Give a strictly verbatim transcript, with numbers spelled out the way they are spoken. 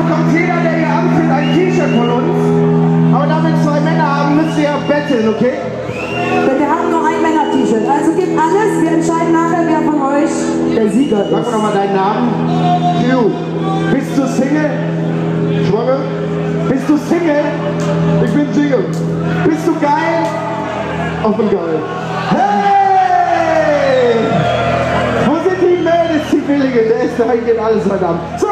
bekommt jeder, der hier antritt, ein T-Shirt von uns. Aber damit zwei Männer haben, müsst ihr betteln, okay? Wir haben nur ein Männer-T-Shirt. Also gibt alles. Wir entscheiden nachher, wer von euch der Sieger ist. Sag mir nochmal deinen Namen. Du. Bist du Single? Schwanger? Bist du Single? Ich bin Single. Bist du geil? Auch bin geil. Hey! Wo sind die Mädels, die Billigen? Der ist da, geht alles heute Abend. So,